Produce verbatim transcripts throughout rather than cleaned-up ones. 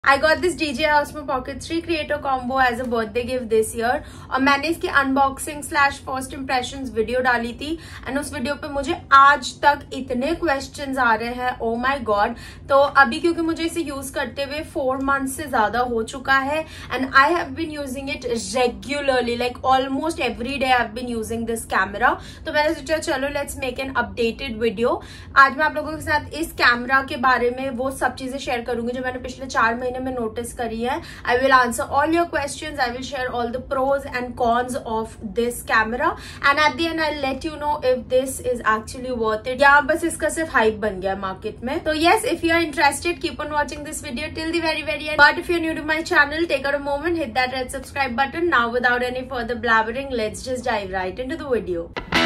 I got this D J I Osmo Pocket three Creator Combo as a birthday gift this year और मैंने इसकी unboxing slash first impressions video डाली थी and उस video पे मुझे आज तक इतने क्वेश्चंस आ रहे हैं, ओ माय गॉड। तो अभी क्योंकि मुझे इसे यूज करते हुए फोर मंथ से ज्यादा हो चुका है and I have been using it regularly, like almost every day I have been using this camera. तो मैंने सोचा चलो let's make an updated video. आज मैं आप लोगों के साथ इस कैमरा के बारे में वो सब चीजें शेयर करूंगी जो मैंने पिछले चार महीने में नोटिस करी है। I will answer all your questions, I will share all the pros and cons of this camera and at the end I let you know if this is actually worth it या बस इसका सिर्फ hype बन गया market में। तो yes, if you are interested keep on watching this video till the very very end. But if you are new to my channel take out a moment, hit that red subscribe button. Now without any further blabbering, let's just dive right into the video.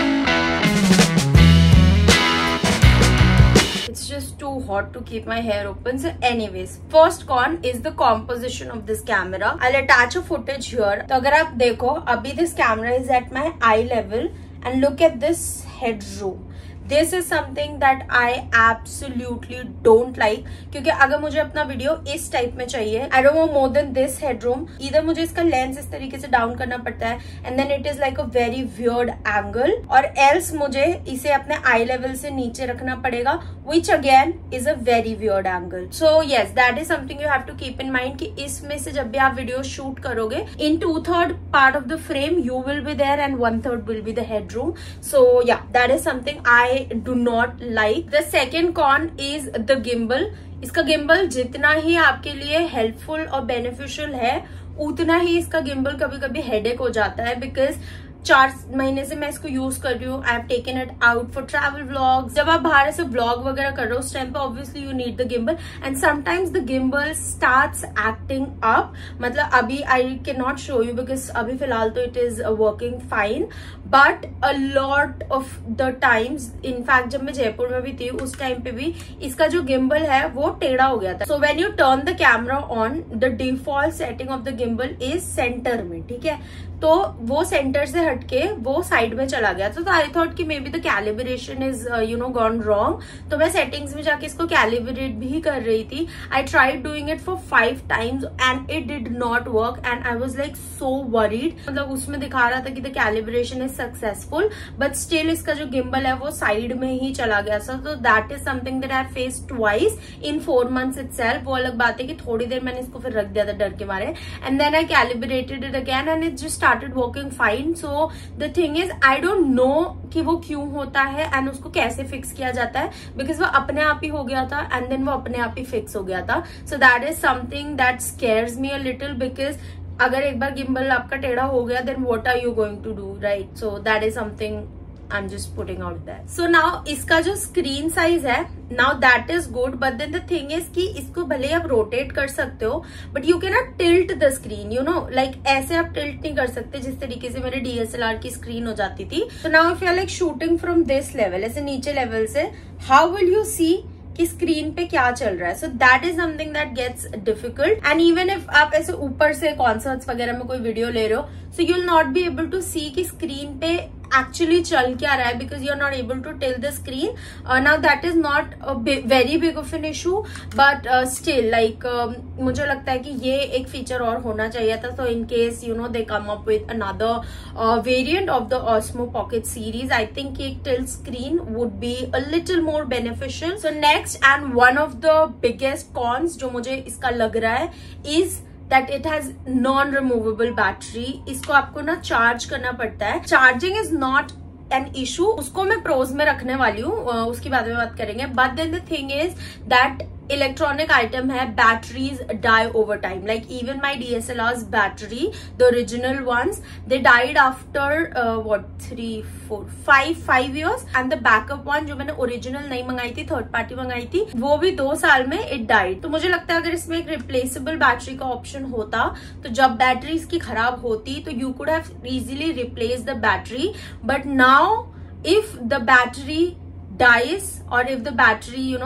It's just too hot to keep my hair open. So anyways, first con is the composition of this camera. I'll attach a footage here. तो अगर आप देखो अभी this camera is at my eye level and look at this headroom. This is something that I absolutely don't like क्योंकि अगर मुझे अपना video इस टाइप में चाहिए, I don't want more than this headroom. Either मुझे इसका लेंस इस तरीके से डाउन करना पड़ता है and then it is like a very weird angle, और else मुझे इसे अपने eye level से नीचे रखना पड़ेगा, which again is a very weird angle. So yes, that is something you have to keep in mind कि इसमें से जब भी आप वीडियो शूट करोगे, in two third part of the frame you will be there and one third will be the headroom. So yeah, that is something I do not like. The second con is the gimbal. इसका gimbal जितना ही आपके लिए helpful और beneficial है उतना ही इसका gimbal कभी कभी हेडेक हो जाता है, बिकॉज चार महीने से मैं इसको यूज कर रही हूँ। I have taken it out for travel vlogs. जब आप बाहर से व्लॉग वगैरह कर रहे हो उस टाइम पे obviously you need the gimbal and sometimes the gimbal starts acting up. मतलब अभी I can not show you because अभी फिलहाल तो it is working fine, but a lot of the times, in fact जब मैं जयपुर में भी थी उस टाइम पे भी इसका जो गिम्बल है वो टेढ़ा हो गया था। So when you turn the camera on, the default setting of the gimbal is centre में, ठीक है, तो वो सेंटर से हटके वो साइड में चला गया था। तो आई थॉट कि maybe the calibration is you know gone wrong. तो मैं सेटिंग्स में जाके इसको कैलिब्रेट भी कर रही थी। I tried doing it for five times and it did not work and I was like so worried. मतलब उसमें दिखा रहा था कि the calibration is successful but still इसका जो गिम्बल है वो साइड में ही चला गया था। तो that is something that I faced twice in four months itself. वो अलग बात है कि थोड़ी देर मैंने इसको फिर रख दिया था डर के मारे and then I calibrated it again and it just started working fine. So the thing is I don't know कि वो क्यों होता है एंड उसको कैसे फिक्स किया जाता है, बिकॉज वो अपने आप ही हो गया था एंड देन वो अपने आप ही फिक्स हो गया था। So that is something that scares me a little, because अगर एक बार गिम्बल आपका टेढ़ा हो गया then what are you going to do, right? So that is something I'm just putting out there. So now इसका जो स्क्रीन साइज है, now that is good, but then the thing is कि इसको भले आप रोटेट कर सकते हो but you cannot tilt the screen, you know, like ऐसे आप टिल्ट नहीं कर सकते जिस तरीके से मेरे डी एस एल आर की स्क्रीन हो जाती थी। So now if you are like shooting from this level, ऐसे नीचे लेवल से, how will you see कि स्क्रीन पे क्या चल रहा है? So that is something that gets difficult and even if आप ऐसे ऊपर से कॉन्सर्ट्स वगैरह में कोई वीडियो ले रहे हो, so you will not be able to see कि स्क्रीन पे एक्चुअली चल क्या रहा है because you are not able to tell the screen. Now that is not very big of an issue but still like मुझे लगता है कि ये एक फीचर और होना चाहिए था। So in case you know they come up with another variant of the Osmo Pocket series, I think एक tilt screen would be a little more beneficial. So next and one of the biggest cons जो मुझे इसका लग रहा है is that it has non-removable battery. इसको आपको ना चार्ज करना पड़ता है। Charging is not an issue, उसको मैं प्रोज में रखने वाली हूँ, उसकी बाद में बात करेंगे। But then the thing is that electronic item है, batteries die over time, like even my D S L R battery, the original ones, they died after what three four five five years and the backup one जो मैंने original नहीं मंगाई थी, third party मंगाई थी, वो भी दो साल में इट डाइड। तो मुझे लगता है अगर इसमें एक रिप्लेसेबल बैटरी का ऑप्शन होता तो जब बैटरी इसकी खराब होती तो you could have easily replace the battery, but now if the battery dies और if the battery you know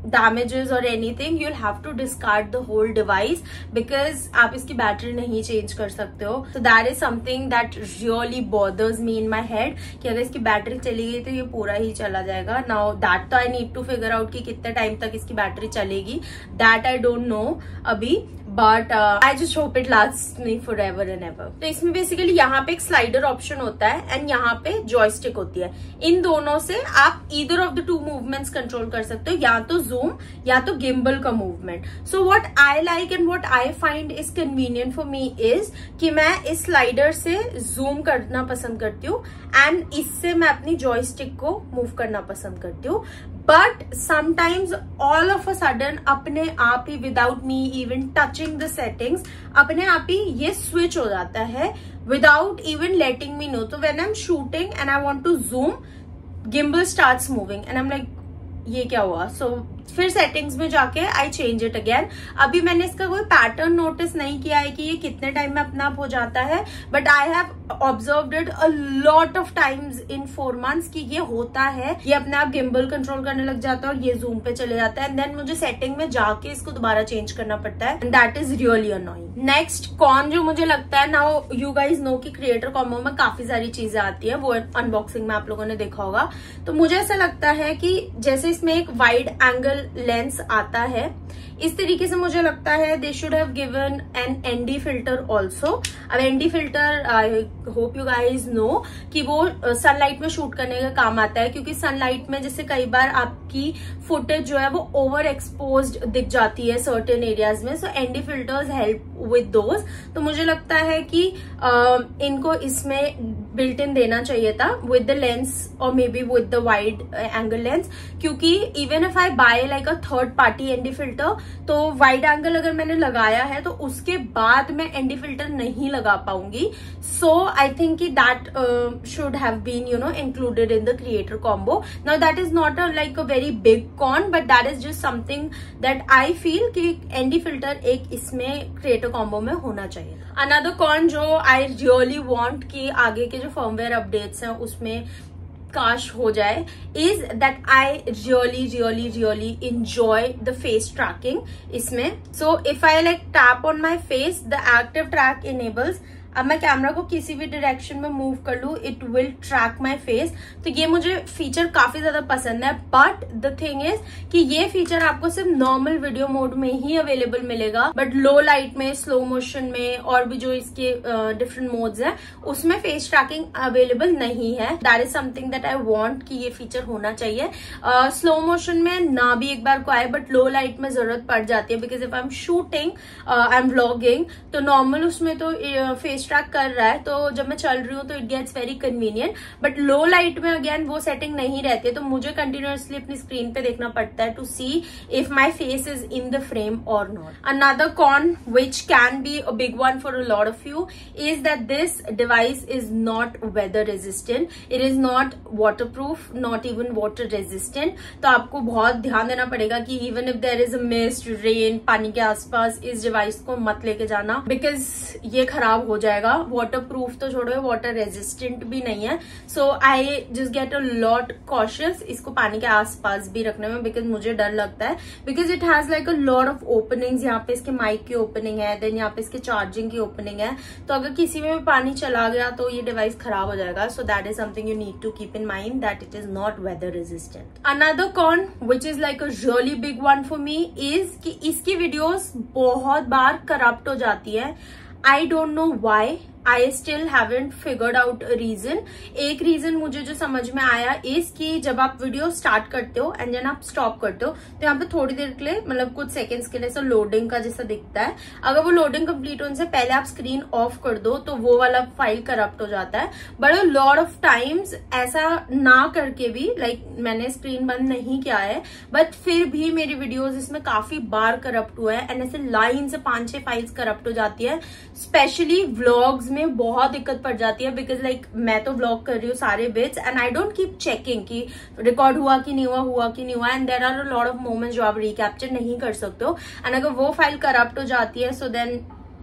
damages or anything, you'll have to discard the whole device because आप इसकी बैटरी नहीं change कर सकते हो. So that is something that really bothers me in my head कि अगर इसकी बैटरी चली गई तो ये पूरा ही चला जाएगा. Now that तो I need to figure out कि कितने टाइम तक इसकी बैटरी चलेगी. That I don't know अभी, but I just hope it last me for ever and ever. तो इसमें बेसिकली यहाँ पे एक स्लाइडर ऑप्शन होता है एंड यहाँ पे जॉयस्टिक होती है. इन दोनों से आप either of the two movements control कर सकते हो, या तो जूम या तो गिम्बल का movement. So what I like and what I find is convenient for me is कि मैं इस स्लाइडर से जूम करना पसंद करती हूँ एंड इससे मैं अपनी जॉयस्टिक को मूव करना पसंद करती हूँ. But sometimes all of a sudden अपने आप ही without me even touching the settings अपने आप ही ये स्विच हो जाता है without even letting me know. तो when I am shooting and I want to zoom, gimbal starts moving and I am like ये क्या हुआ. सो so, फिर सेटिंग्स में जाके आई चेंज इट अगेन. अभी मैंने इसका कोई पैटर्न नोटिस नहीं किया है कि ये कितने टाइम में अपना आप हो जाता है, but I have observed it a lot of times in four months कि ये होता है. ये अपने आप गिम्बल कंट्रोल करने लग जाता है और ये जूम पे चले जाता है एंड देन मुझे सेटिंग में जाके इसको दोबारा चेंज करना पड़ता है and that is really annoying. Next con जो मुझे लगता है, नाउ यू गाइज नो कि क्रिएटर कॉम्बो में काफी सारी चीजें आती है, वो अनबॉक्सिंग में आप लोगों ने देखा होगा. तो मुझे ऐसा लगता है कि जैसे इसमें एक वाइड एंगल लेंस आता है, इस तरीके से मुझे लगता है they should have given an ND filter also. अब ND filter I hope you guys know कि वो सनलाइट में शूट करने का काम आता है, क्योंकि सनलाइट में जैसे कई बार आपकी फुटेज जो है वो ओवर एक्सपोज्ड दिख जाती है सर्टेन एरियाज में. So ND filters help with those. तो मुझे लगता है कि uh, इनको इसमें बिल्ट इन देना चाहिए था विद द लेंस और maybe with the wide angle lens, क्योंकि even if I buy like a third party ND filter तो वाइड एंगल अगर मैंने लगाया है तो उसके बाद मैं एनडी फिल्टर नहीं लगा पाऊंगी. सो आई थिंक कि that should have been you know included in the creator combo. Now that is not a like a very big con, but that is just something that I feel कि ND filter एक इसमें creator combo में होना चाहिए. Another cone जो I really want कि आगे के जो फर्मवेयर अपडेट्स हैं उसमें काश हो जाए is that I really really really enjoy the face tracking इसमें. So if I like tap on my face, the active track enables. अब मैं कैमरा को किसी भी डायरेक्शन में मूव कर लू, it will track my face. तो ये मुझे फीचर काफी ज्यादा पसंद है. बट द थिंग इज कि ये फीचर आपको सिर्फ नॉर्मल वीडियो मोड में ही अवेलेबल मिलेगा, बट लो लाइट में, स्लो मोशन में और भी जो इसके डिफरेंट uh, मोड्स हैं उसमें फेस ट्रैकिंग अवेलेबल नहीं है. That is something that I want कि ये फीचर होना चाहिए. स्लो uh, मोशन में ना भी एक बार को आए, बट लो लाइट में जरूरत पड़ जाती है because if I am shooting, I am vlogging, तो नॉर्मल उसमें तो फेस uh, ट्रैक कर रहा है, तो जब मैं चल रही हूँ तो it gets very convenient. But low light में अगेन वो सेटिंग नहीं रहती है, तो मुझे कंटिन्यूअसली अपनी स्क्रीन पे देखना पड़ता है to see if my face is in the frame और not. Another con which can be a big one for a lot of you is that this device is not weather resistant. It is not waterproof, not even water resistant. तो आपको बहुत ध्यान देना पड़ेगा कि even if there is a mist, rain, पानी के आसपास इस डिवाइस को मत लेके जाना बिकॉज ये खराब हो जाएगा. वाटर प्रूफ तो छोड़ो, वाटर रेजिस्टेंट भी नहीं है. So I just get a lot cautious इसको पानी के आसपास भी रखने में, बिकॉज मुझे डर लगता है because it has like a lot of openings. यहाँ पे इसके माइक की ओपनिंग है, देन यहाँ पे इसके चार्जिंग की ओपनिंग है. तो अगर किसी में भी पानी चला गया तो ये डिवाइस खराब हो जाएगा. So that is something you need to keep in mind that it is not weather resistant. Another con which is like a really big one for me is कि इसकी वीडियोस बहुत बार करप्ट हो जाती है. I don't know why. I still haven't figured out a reason. एक reason मुझे जो समझ में आया इस कि जब आप वीडियो स्टार्ट करते हो एंड देन आप स्टॉप करते हो तो यहाँ पे थोड़ी देर के लिए, मतलब कुछ सेकंड्स के लिए ऐसा लोडिंग का जैसा दिखता है. अगर वो लोडिंग कंप्लीट होने से पहले आप स्क्रीन ऑफ कर दो तो वो वाला फाइल करप्ट हो जाता है. But a lot of times ऐसा ना करके भी, लाइक like, मैंने स्क्रीन बंद नहीं किया है बट फिर भी मेरी वीडियोज इसमें काफी बार करप्ट हुआ है एंड ऐसे लाइन से पांच छह फाइल्स करप्ट हो जाती है. स्पेशली व्लॉग्स में बहुत दिक्कत पड़ जाती है बिकॉज लाइक like, मैं तो व्लॉग कर रही हूँ सारे bits and I don't keep checking कि रिकॉर्ड हुआ कि नहीं हुआ हुआ कि नहीं हुआ and there are a lot of moments जो आप रिकैप्चर नहीं कर सकते हो. एंड अगर वो फाइल करप्ट हो जाती है so then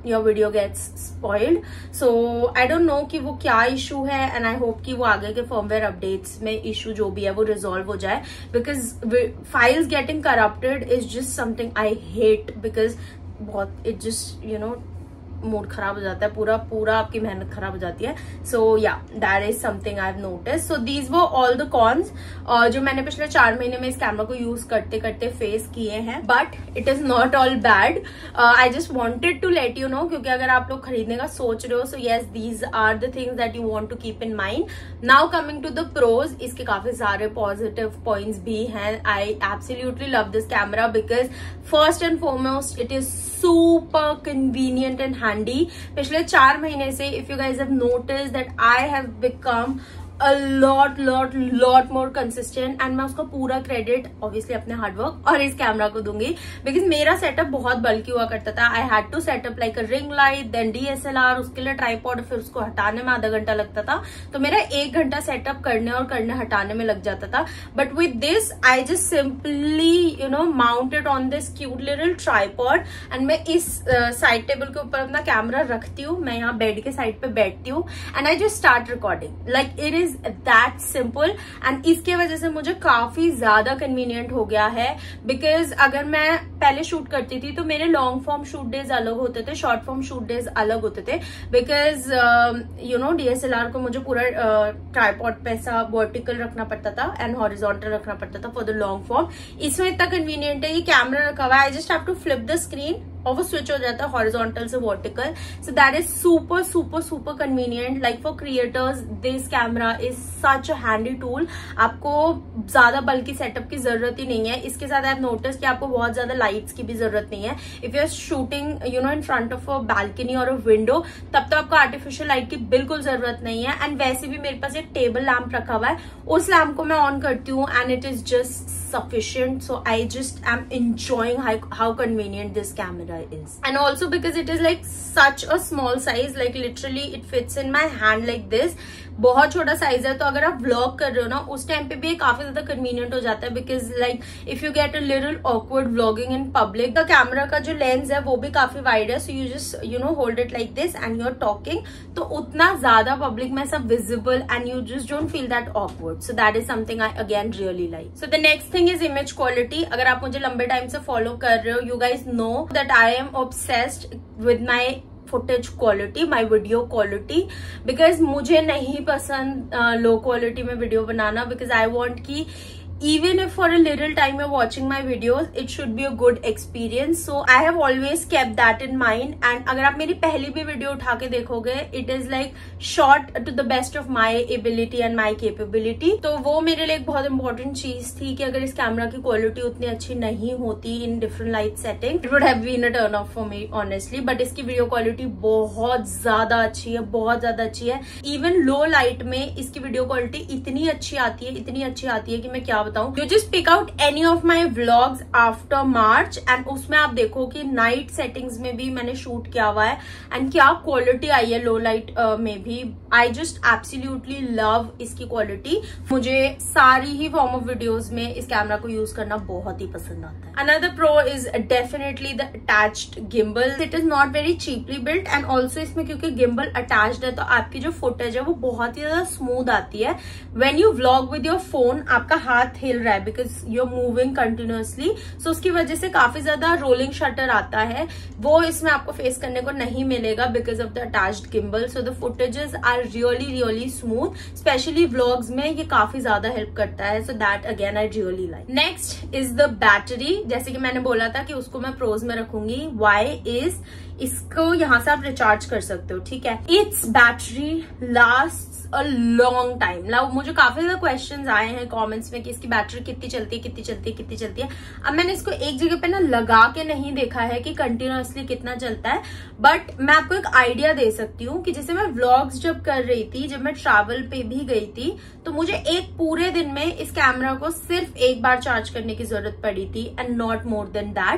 your video gets spoiled. So I don't know कि वो क्या इशू है, एंड आई होप कि वो आगे के फर्मवेयर अपडेट्स में इशू जो भी है वो रिजॉल्व हो जाए, because files getting corrupted is just something I hate, because बहुत it just you know mood खराब हो जाता है, पूरा पूरा आपकी मेहनत खराब हो जाती है. सो या that is something I have notice. So these वो ऑल द कॉन्स जो मैंने पिछले चार महीने में इस कैमरा को यूज करते करते फेस किए हैं, but it is not all bad. I just wanted to let you know, क्योंकि अगर आप लोग खरीदने का सोच रहे हो, so yes these are the things that you want to keep in mind. Now coming to the pros, इसके काफी सारे पॉजिटिव पॉइंट्स भी हैं. I absolutely love this camera because first and foremost it is super convenient and handy. पिछले चार महीने से if you guys have noticed that I have become a lot lot lot more consistent, and मैं उसका पूरा credit obviously अपने hard work और इस कैमरा को दूंगी, बिकॉज मेरा सेटअप बहुत बल्कि हुआ करता था. I had to set up like a ring light, then DSLR, उसके लिए ट्राइपॉड, फिर उसको हटाने में आधा घंटा लगता था. तो मेरा एक घंटा सेटअप करने और करने हटाने में लग जाता था. But with this I just simply you know mounted on this cute little tripod, and मैं इस साइड uh, टेबल के ऊपर अपना कैमरा रखती हूँ, मैं यहाँ बेड के साइड पे बैठती हूँ, and I just start recording. Like it is that simple, and इसके वजह से मुझे काफी ज्यादा कन्वीनियंट हो गया है. बिकॉज अगर मैं पहले शूट करती थी तो मेरे लॉन्ग फॉर्म शूट डेज अलग होते थे, शॉर्ट फॉर्म शूट डेज अलग होते थे, बिकॉज यू नो डीएसएलआर को मुझे पूरा ट्राइपॉड uh, पे ऐसा वर्टिकल रखना पड़ता था एंड हॉरिजॉन्टल रखना पड़ता था फॉर द लॉन्ग फॉर्म. इसमें इतना कन्वीनियंट है, ये कैमरा रखा हुआ है, I just have to flip the screen और वो स्विच हो जाता है हॉरिजॉन्टल से vertical. So that is super super super convenient. Like for creators this camera is such a handy tool. आपको ज्यादा बल्कि सेटअप की जरूरत ही नहीं है. इसके साथ आई हैव नोटिस कि आपको बहुत ज्यादा लाइट्स की भी जरूरत नहीं है. If you are shooting you know in front of a balcony और अ विंडो, तब तो आपको आर्टिफिशियल लाइट की बिल्कुल जरूरत नहीं है. एंड वैसे भी मेरे पास एक टेबल लैम्प रखा हुआ है, उस लैम्प को मैं ऑन करती हूँ and it is just sufficient. So I just am enjoying how, how convenient this camera is, and also because it is like such a small size, like literally it fits in my hand like this. बहुत छोटा size है, तो अगर आप vlog कर रहे हो ना उस टाइम पे भी काफी ज्यादा कन्वीनियंट हो जाता है. Because like if you get a little awkward vlogging in public, the camera का जो लेंस है वो भी काफी वाइड है, so you just you know hold it like this and you are talking, तो उतना ज्यादा पब्लिक में सब visible and you just don't feel that awkward. So that is something I again really like. So the next thing is image quality. अगर आप मुझे लंबे time से फॉलो कर रहे हो, you guys know that I am obsessed with my footage quality, my video quality, because मुझे नहीं पसंद लो क्वालिटी में वीडियो बनाना, बिकॉज आई वॉन्ट की even if for a little time you're watching my videos, it should be a good experience. So I have always kept that in mind. And अगर आप मेरी पहली भी video उठा के देखोगे, it is like shot to the best of my ability and my capability. तो वो मेरे लिए एक बहुत इंपॉर्टेंट चीज थी कि अगर इस कैमरा की क्वालिटी उतनी अच्छी नहीं होती in different light setting, it would have been a turn off for me honestly. But इसकी वीडियो क्वालिटी बहुत ज्यादा अच्छी है, बहुत ज्यादा अच्छी है. Even low light में इसकी वीडियो क्वालिटी इतनी अच्छी आती है, इतनी अच्छी आती है कि मैं क्या बताऊं. You just pick out any of my vlogs after March and उसमें आप देखो कि नाइट सेटिंग्स में भी मैंने शूट किया हुआ है एंड क्या क्वालिटी आई है लो लाइट uh, में भी. आई जस्ट एब्सोल्युटली लव इसकी क्वालिटी. मुझे सारी ही फॉर्म ऑफ वीडियोस में इस कैमरा को यूज करना बहुत ही पसंद आता है. Another pro is definitely the attached gimbal. It is not very cheaply built and also इसमें क्योंकि gimbal attached है तो आपकी जो फुटेज है वो बहुत ही ज्यादा स्मूथ आती है. When you vlog with your phone, आपका हाथ हिल रहा है because you are moving continuously, so उसकी वजह से काफी ज्यादा रोलिंग शटर आता है. वो इसमें आपको फेस करने को नहीं मिलेगा because of the attached gimbal. So the footages are really really smooth. Specially vlogs में ये काफी ज्यादा हेल्प करता है. So that again I really like. Next is the battery. जैसे कि मैंने बोला था कि उसको मैं प्रोज में रखूंगी. वाई इज इसको यहाँ से आप रिचार्ज कर सकते हो, ठीक है. It's battery last a long time. Love मुझे काफी ज्यादा क्वेश्चंस आए हैं कमेंट्स में कि इसकी बैटरी कितनी चलती है, कितनी चलती है, कितनी चलती है. अब मैंने इसको एक जगह पे ना लगा के नहीं देखा है कि कंटिन्यूअसली कितना चलता है, बट मैं आपको एक आइडिया दे सकती हूँ कि जैसे मैं व्लॉग्स जब कर रही थी, जब मैं ट्रैवल पे भी गई थी, तो मुझे एक पूरे दिन में इस कैमरा को सिर्फ एक बार चार्ज करने की जरूरत पड़ी थी and not more than that.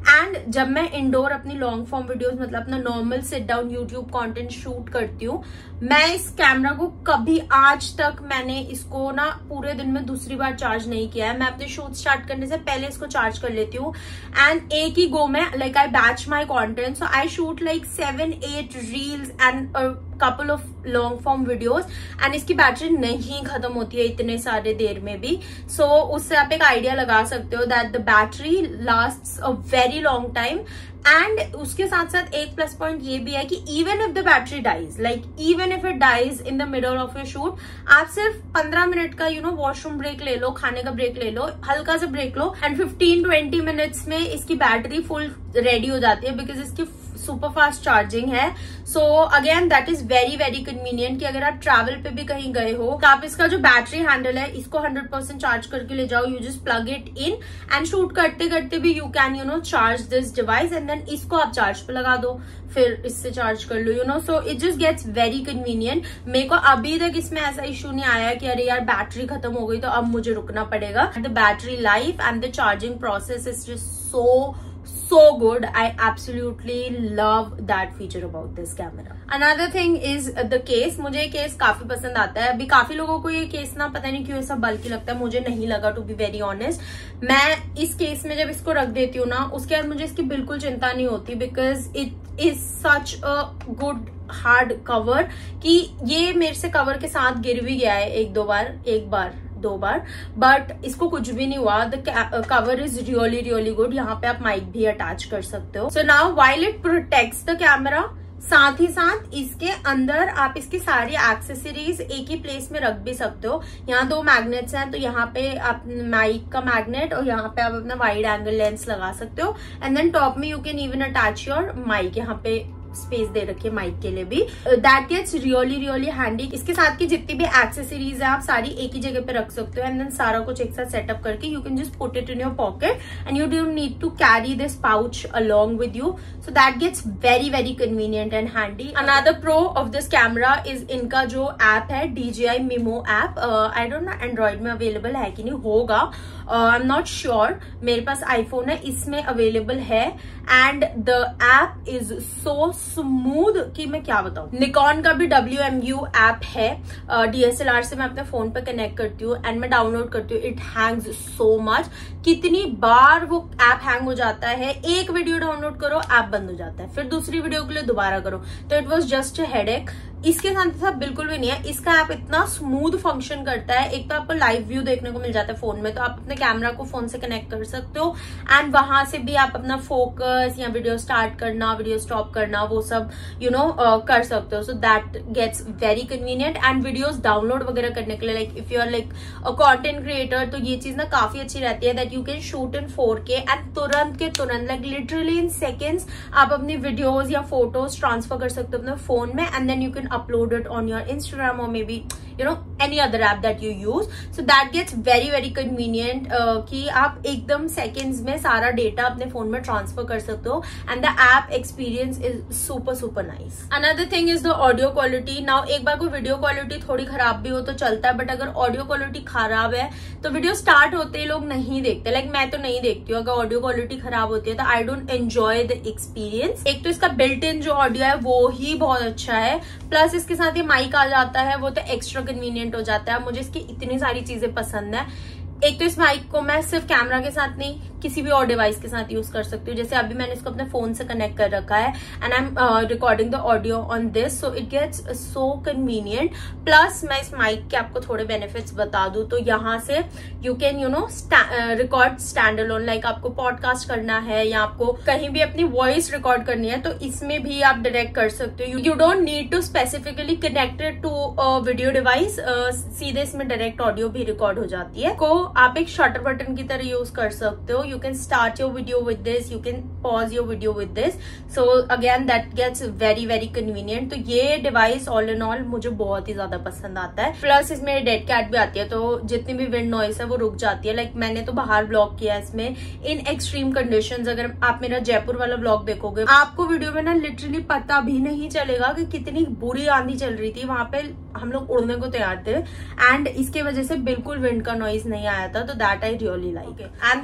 And जब मैं इंडोर अपनी लॉन्ग फॉर्म वीडियोस मतलब अपना normal sit down YouTube content shoot करती हूँ, मैं इस कैमरा को कभी आज तक मैंने इसको ना पूरे दिन में दूसरी बार चार्ज नहीं किया है। मैं अपने शूट स्टार्ट करने से पहले इसको चार्ज कर लेती हूँ एंड एक ही गो में like I batch my content, so I shoot like seven eight reels and couple of long form videos and इसकी बैटरी नहीं खत्म होती है इतने सारे देर में भी। सो so, उससे आप एक आइडिया लगा सकते हो that the battery lasts a very long time. And उसके साथ साथ एक प्लस पॉइंट ये भी है कि even if the battery dies like even if it dies in the middle of your shoot, आप सिर्फ पंद्रह मिनट का यू नो वॉशरूम ब्रेक ले लो, खाने का ब्रेक ले लो, हल्का सा ब्रेक लो एंड फिफ्टीन ट्वेंटी मिनट्स में इसकी बैटरी फुल रेडी हो जाती है बिकॉज इसकी सुपर फास्ट चार्जिंग है। So again that is very very convenient कि अगर आप ट्रैवल पे भी कहीं गए हो तो आप इसका जो बैटरी हैंडल है इसको हंड्रेड परसेंट चार्ज करके ले जाओ, you just plug it in and shoot करते करते भी you can you know charge this device and then इसको आप चार्ज पे लगा दो, फिर इससे चार्ज कर लो, you know. So it just gets very convenient. मेरे को अभी तक इसमें ऐसा इशू नहीं आया कि अरे यार बैटरी खत्म हो गई तो अब मुझे रुकना पड़ेगा। The battery life and the charging process is just so so good. I absolutely love that feature about this camera. Another thing is the case. मुझे ये केस काफी पसंद आता है। अभी काफी लोगों को ये केस ना पता नहीं क्यों ऐसा बल्कि लगता है, मुझे नहीं लगा टू बी वेरी ऑनेस्ट। मैं इस केस में जब इसको रख देती हूँ ना उसके बाद मुझे इसकी बिल्कुल चिंता नहीं होती because it is such a good hard cover कि ये मेरे से कवर के साथ गिर भी गया है एक दो बार एक बार दो बार बट इसको कुछ भी नहीं हुआ। The cover is really really good. यहाँ पे आप माइक भी अटैच कर सकते हो। So now while it protects the camera, साथ ही साथ इसके अंदर आप इसकी सारी एक्सेसरीज एक ही प्लेस में रख भी सकते हो। यहाँ दो मैग्नेट्स हैं तो यहाँ पे आप माइक का मैग्नेट और यहाँ पे आप अपना वाइड एंगल लेंस लगा सकते हो एंड देन टॉप में you can even attach your mike. यहाँ पे स्पेस दे रखी है माइक के लिए भी। That gets really really handy. इसके साथ की जितनी भी एक्सेसरीज है आप सारी एक ही जगह पे रख सकते हो एंड देन सारा कुछ एक साथ सेटअप करके you can just put it in your pocket and you don't need to carry this pouch along with you. So that gets very very convenient and handy. Another pro of this camera is इनका जो app है D J I Mimo app. I don't know Android में available है कि नहीं, होगा, I am not sure. मेरे पास iPhone है, इसमें अवेलेबल है and the app is so smooth कि मैं क्या बताऊं। निकॉन का भी डब्ल्यू एम यू ऐप है, डीएसएलआर से मैं अपने फोन पे कनेक्ट करती हूँ एंड मैं डाउनलोड करती हूँ। It hangs so much. कितनी बार वो ऐप हैंग हो जाता है, एक वीडियो डाउनलोड करो ऐप बंद हो जाता है, फिर दूसरी वीडियो के लिए दोबारा करो, तो it was just a headache. इसके साथ साथ बिल्कुल भी नहीं है। इसका ऐप इतना स्मूथ फंक्शन करता है। एक तो आपको लाइव व्यू देखने को मिल जाता है फोन में, तो आप अपने कैमरा को फोन से कनेक्ट कर सकते हो एंड वहां से भी आप अपना फोकस या वीडियो स्टार्ट करना, वीडियो स्टॉप करना, वो सब यू नो कर सकते हो। So that gets very convenient and videos download वगैरह करने के लिए like if you are like a content creator तो ये चीज ना काफी अच्छी रहती है that you can shoot in four K and तुरंत के तुरंत लाइक लिटरली इन सेकेंड्स आप अपनी वीडियोज या फोटोज ट्रांसफर कर सकते हो अपने फोन में and then you can upload it on your Instagram or maybe you know any other app that you use. So that gets very very convenient uh, कि आप एकदम seconds में सारा डेटा अपने फोन में ट्रांसफर कर सकते हो and the app experience is super super nice. Another thing is the audio quality. Now एक बार कोई वीडियो क्वालिटी थोड़ी खराब भी हो तो चलता है, बट अगर ऑडियो क्वालिटी खराब है तो वीडियो स्टार्ट होते ही लोग नहीं देखते। लाइक like, मैं तो नहीं देखती हूँ। अगर ऑडियो क्वालिटी खराब होती है तो I don't enjoy the experience. एक तो इसका बिल्ट इन जो ऑडियो है वो ही बहुत अच्छा है, प्लस इसके साथ ये माइक आ जाता है, वो तो एक्स्ट्रा कन्वीनियंट हो जाता है। मुझे इसकी इतनी सारी चीजें पसंद है। एक तो इस माइक को मैं सिर्फ कैमरा के साथ नहीं किसी भी और डिवाइस के साथ यूज कर सकती हूँ। जैसे अभी मैंने इसको अपने फोन से कनेक्ट कर रखा है and I am recording the audio on this, so it gets so convenient. Plus मैं इस माइक के आपको थोड़े बेनिफिट्स बता दूं तो यहाँ से you can you know record stand alone. Like आपको पॉडकास्ट करना है या आपको कहीं भी अपनी वॉइस रिकॉर्ड करनी है तो इसमें भी आप डायरेक्ट कर सकते हो। You don't need to specifically connected to video device, सीधे इसमें डायरेक्ट ऑडियो भी रिकॉर्ड हो जाती है। को आप एक शटर बटन की तरह यूज कर सकते हो। You can start your video with this, you can pause your video with this. So again that gets very very convenient. तो ये डिवाइस ऑल इन ऑल मुझे बहुत ही ज्यादा पसंद आता है। प्लस इसमें डेड कैट भी आती है तो जितनी भी विंड नॉइस है वो रुक जाती है। लाइक like, मैंने तो बाहर ब्लॉग किया है इसमें इन एक्सट्रीम कंडीशंस। अगर आप मेरा जयपुर वाला ब्लॉग देखोगे आपको वीडियो में ना लिटरली पता भी नहीं चलेगा कि कितनी बुरी आंधी चल रही थी। वहां पे हम लोग उड़ने को तैयार थे एंड इसके वजह से बिल्कुल विंड का नॉइज नहीं आया था, तो that I really like. And the last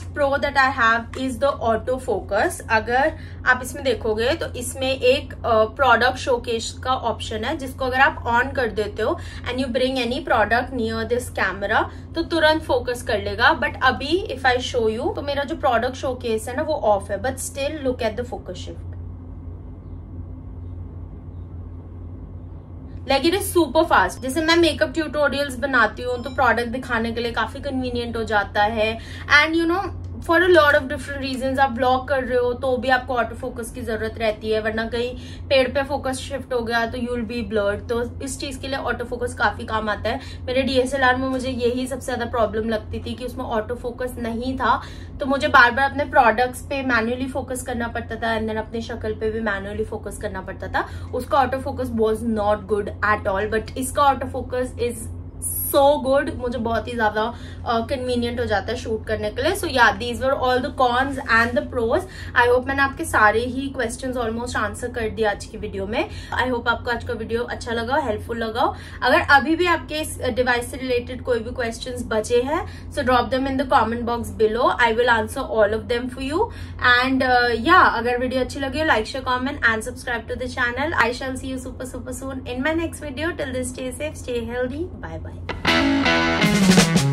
first pro that I have is the auto focus. अगर आप इसमें देखोगे तो इसमें एक प्रोडक्ट uh, शोकेस का ऑप्शन है, जिसको अगर आप ऑन कर देते हो and you bring any product near this camera तो तुरंत फोकस कर लेगा. बट अभी इफ आई शो यू तो मेरा जो प्रोडक्ट शोकेस है ना वो ऑफ है, but still look at the focus shift. Like it is super fast. जैसे मैं मेकअप ट्यूटोरियल्स बनाती हूँ तो प्रोडक्ट दिखाने के लिए काफी कन्वीनियंट हो जाता है. And you know for a lot of different reasons आप ब्लॉग कर रहे हो तो भी आपको ऑटो फोकस की जरूरत रहती है, वरना कहीं पेड़ पे फोकस शिफ्ट हो गया तो यू विल बी ब्लर्ड. तो इस चीज के लिए ऑटो फोकस काफी काम आता है. मेरे डीएसएलआर में मुझे यही सबसे ज्यादा प्रॉब्लम लगती थी कि उसमें ऑटो फोकस नहीं था, तो मुझे बार बार अपने प्रोडक्ट्स पे मैन्युअली फोकस करना पड़ता था एंड देन अपने शक्ल पे भी मैन्युअली फोकस करना पड़ता था. उसका auto focus was not good at all, but इसका auto focus is so good. मुझे बहुत ही ज्यादा कन्वीनियंट uh, हो जाता है शूट करने के लिए. So yeah these were all the cons and the pros. I hope मैंने आपके सारे ही क्वेश्चंस ऑलमोस्ट आंसर कर दिया आज की वीडियो में. आई होप आपको आज का वीडियो अच्छा लगा, हेल्पफुल लगा. अगर अभी भी आपके इस डिवाइस से रिलेटेड कोई भी क्वेश्चंस बचे हैं so drop them in the comment box below. I will answer all of them for you. And yeah अगर वीडियो अच्छी लगी like share comment and subscribe to the channel. I shall see you super super soon in my next video. Till then, stay safe, stay healthy. Bye bye.